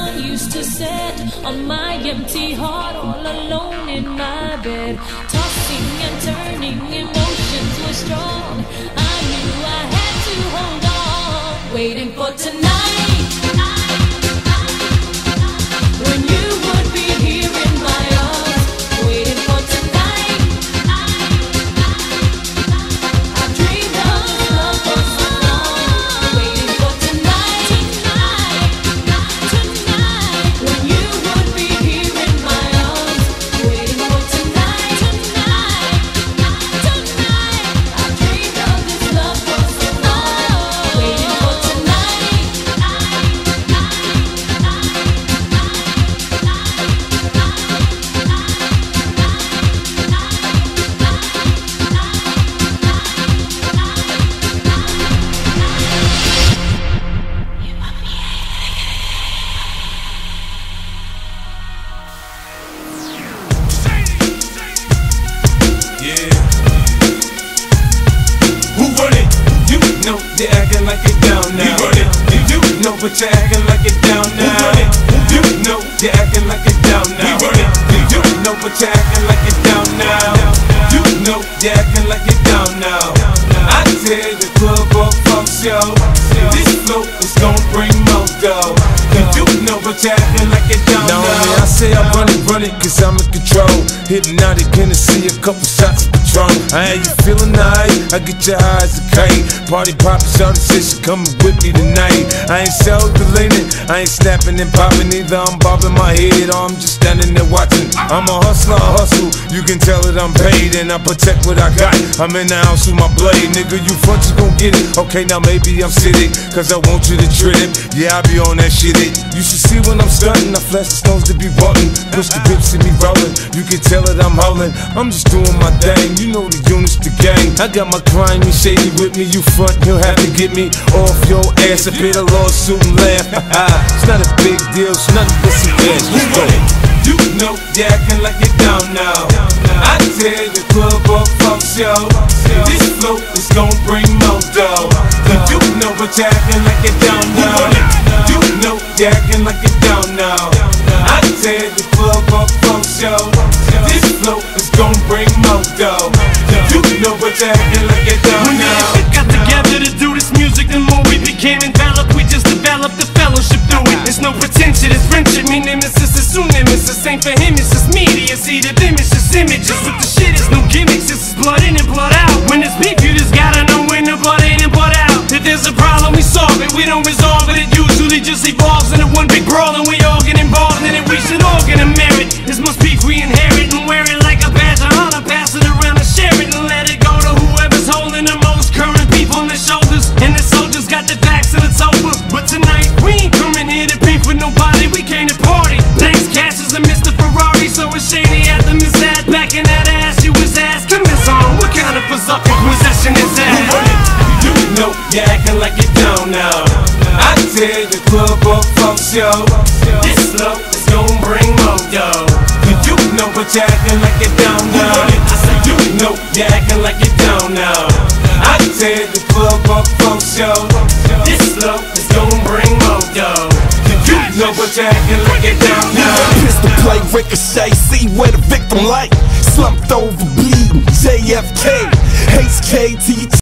sun used to set on my empty heart, all alone in my bed. Tossing and turning, emotions were strong. I knew I had to hold on, waiting for tonight, when you would be here in my arms. Waiting for tonight, I dreamed of this love for so long. Waiting for tonight, when you would be here in my arms. Waiting for tonight, I dreamed of this love for so long. Waiting for tonight, They're acting like it down now. You know, but you're acting like it down now. You know, they're acting like it down now. You know, but you're acting like it down now. You know, they're acting like it down now. I tear the club up from show. This flow is gon' bring more dough. You know, but you're acting like it down now. I say I run it, cause I'm in control. Hypnotic Hennessy, a couple shots of Patron. I had you feeling nice, I get your eyes a kite. Party poppin', shawty said she coming with me tonight. I ain't self-deleting, I ain't snapping and popping either. I'm bobbing my head or I'm just standing there watching. I'm a hustler, I hustle, you can tell that I'm paid. And I protect what I got, I'm in the house with my blade. Nigga, you front, you gon' get it. Okay, now maybe I'm sitting, cause I want you to trip. Yeah, I be on that shit. You should see when I'm stunting, I flash the stones to be rotten. Push the whip, see me rolling, you can tell that I'm holding. I'm just doing my thing, you know the units, the gang. I got my crime, you shady with me, you front, you'll have to get me off your ass. I pay the lawsuit and laugh. It's not a big deal, it's nothing but some cash. Let's go. You know you're acting like you're down now. I tear the club up from show. This flow is gon' bring more dough. You know but you're acting like you're down now. You know you're acting like you're down now. I tear the club up from show. This flow is gon' bring more dough. You know but you're acting like you're down now. When we got together to do this music, the more we became enveloped, we just developed the fellowship through it. There's no pretension, it's friendship. Me nemesis is soon nemesis. Ain't for him, it's just media. See the image, just images. With the shit, it's no gimmicks. This is blood in and blood out. When it's beef, you just gotta know when the blood in and blood out. If there's a problem, we solve it. We don't resolve it. It usually just evolves into one big brawl, and we all get involved in it. We should all get a merit. This much beef we inherit and wear it like a badge of honor. Pass it around and share it and let it go to whoever's holding the most current people on their shoulders. And the soldiers got their backs and it's over. But tonight we ain't coming here to beef with nobody. We came to party. Thanks Cassius and Mr. Ferrari. So it's shady at the Miss Ad. Back in that ass, you was asking this on. What kind of berserker possession is that? You know you're acting like you're down now. I tear the club up from show. This flow is gon' bring more dough. You know but you're acting like you're down now. I said you know you're acting like you're down now. I tear the club up from show. This flow is gon' bring more dough. You know but you're acting like you're down now. Pistol play, ricochet, see where the victim like. Slumped over, bleeding, JFK, HKT.